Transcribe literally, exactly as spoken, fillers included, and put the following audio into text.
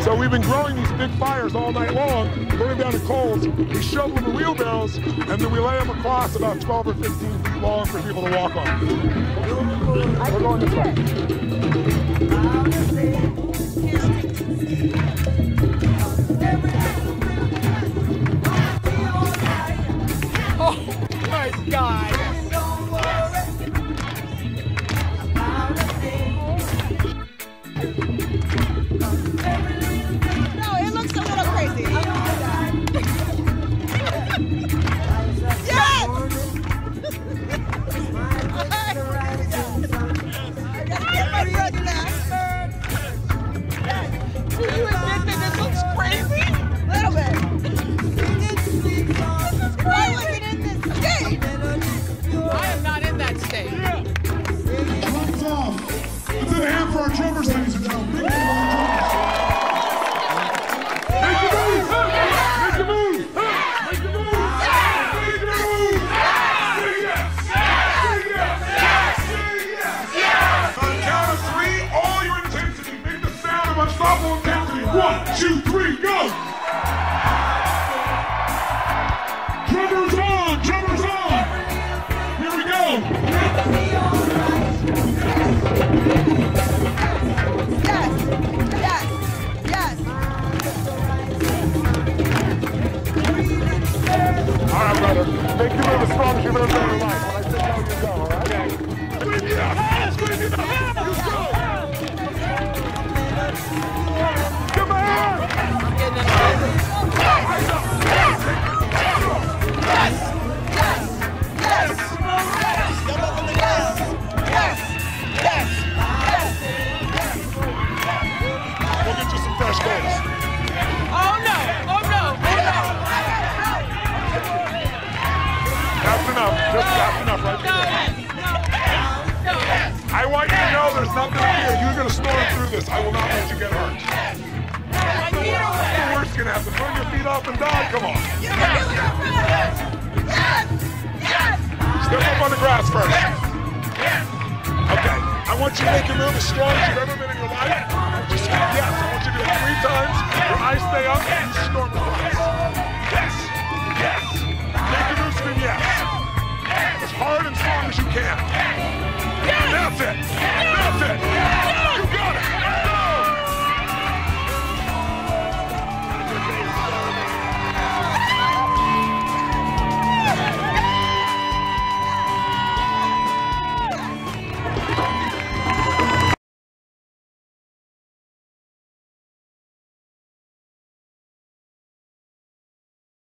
So we've been growing these big fires all night long, burning down the coals. We shovel them in wheelbarrows, and then we lay them across about twelve or fifteen feet long for people to walk on. We're going this way. Oh my God! No, it looks a little crazy. I'm gonna do that. Yes! I gotta get my breath back. Do you admit that this looks crazy? A little bit. I wasn't in this state. I am not in that state. Lights off. Let's have a hand for our drummers, ladies and gentlemen. Big hand for our drummers. Make the move! Make the move! Make the move! Make the move! Say yes! Say yes! Say yes! On the count of three, all your intensity. Make the sound of unstoppable intensity. One, two, three, go! Drummers on! Drummers on! Here we go! Yes! Yes! Yes! All right, brother. Make the move as strong as you've ever done in your life. When I say go, you go, all right? Okay. Swing it up! Swing it up! You go! Come on! I'm getting in the Yes! Yes! Yes! Step up in the ground. Yes! Yes! We'll get you some fresh goals. Oh no! Oh no! Oh no! That's enough. Just that's enough right No! there. No! I want you to know there's nothing here. You're going to storm through this. I will not let you get hurt. My feet are What's the wet. worst going to happen? Burn your feet off and die? Come on. You can do it! Yes! Yes! Step up on the grass first. Okay. I want you to make your move as strong as you've ever been in your life. Just scream yes. I want you to do it three times. Your eyes stay up and you storm the grass. Yes. Yes. Make your move scream yes. As hard and strong as you can. That's it.